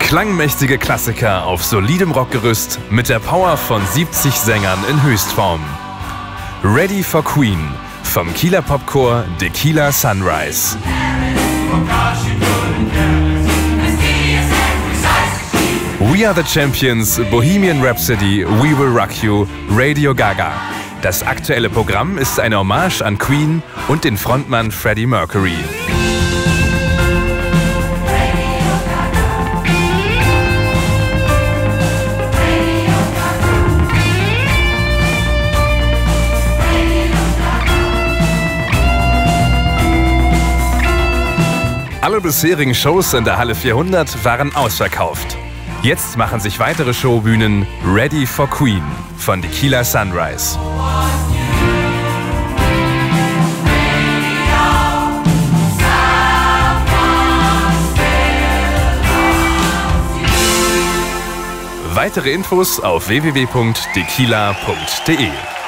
Klangmächtige Klassiker auf solidem Rockgerüst mit der Power von 70 Sängern in Höchstform. Ready for Queen vom Kieler Popchor Tequila Sunrise. We Are the Champions, Bohemian Rhapsody, We Will Rock You, Radio Gaga. Das aktuelle Programm ist eine Hommage an Queen und den Frontmann Freddie Mercury. Alle bisherigen Shows in der Halle 400 waren ausverkauft. Jetzt machen sich weitere Showbühnen Ready for Queen von Tequila Sunrise. Weitere Infos auf www.tequila.de.